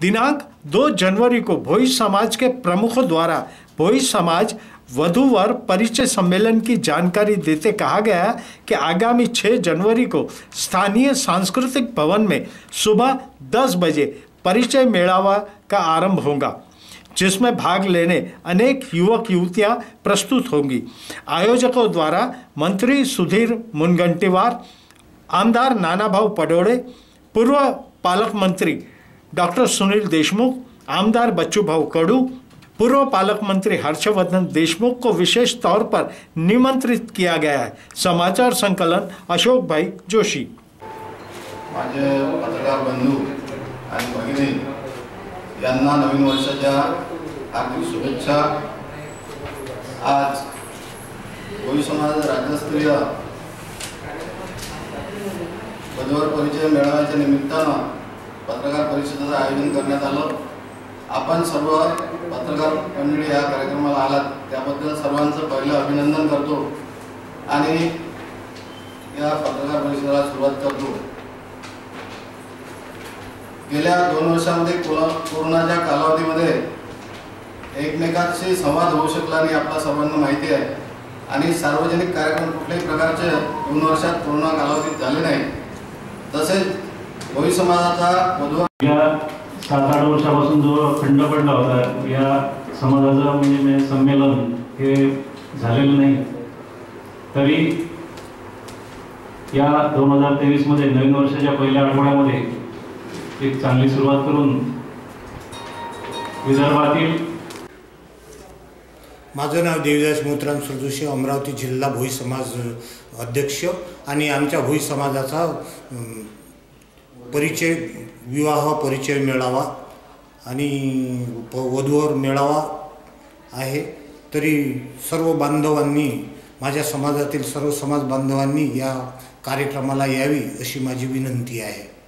दिनांक 2 जनवरी को भोई समाज के प्रमुखों द्वारा भोई समाज वधूवर परिचय सम्मेलन की जानकारी देते कहा गया कि आगामी 6 जनवरी को स्थानीय सांस्कृतिक भवन में सुबह 10 बजे परिचय मेळावा का आरंभ होगा, जिसमें भाग लेने अनेक युवक युवतियां प्रस्तुत होंगी। आयोजकों द्वारा मंत्री सुधीर मुनगंटीवार, आमदार नानाभाऊ पडोळे, पूर्व पालक मंत्री डॉक्टर सुनील देशमुख, आमदार बच्चूभाऊ कडू, पूर्व पालक मंत्री हर्षवर्धन देशमुख को विशेष तौर पर निमंत्रित किया गया है। समाचार संकलन अशोक भाई जोशी। माझे पत्रकार बंधू आणि भगिनी यांना नवीन वर्षाच्या हार्दिक शुभेच्छा। आज भोई समाज राज्यस्तरीय वधूवर परिचय मेळाव्याच्या निमित्तानं पत्रकार परिषदेचं आयोजन करण्यात आलं। आपण सर्व पत्रकार मंडळी या कार्यक्रमाला आलात त्याबद्दल सर्वांचं पहिलं अभिनंदन करतो आणि या पत्रकार परिषदेला सुरुवात करतो। गेल्या 2 वर्षांमध्ये कोरोनाच्या कालावधीमध्ये एकमेकांशी संवाद होऊ शकला नाही, आपल्या सर्वांना माहिती आहे। आणि सार्वजनिक कार्यक्रम कुठल्याही प्रकारचे 2 वर्षात कोरोना कालावधीत झाले नाही। तसेच भोई समाजाचा वधूवर 7-8 वर्षापासून जो खंड पडला होता, या समाजाचं म्हणजे संमेलन हे झालेलं नाही, तरी या 2023 मध्ये नवीन वर्षाच्या पहिल्या आठवड्यामध्ये एक चांगली सुरुवात करून विदर्भातील माझं नाव देवीदास मोतीराम सरजोशी, अमरावती जिल्हा भोई समाज अध्यक्ष आणि आमच्या भोई समाजाचा परिचय विवाह परिचय मेळावा आणि वधूवर मेळावा आहे। तरी सर्व बांधवांनी, माझ्या समाजातील सर्व समाज बांधवांनी या कार्यक्रमाला यावी अशी माझी विनंती आहे।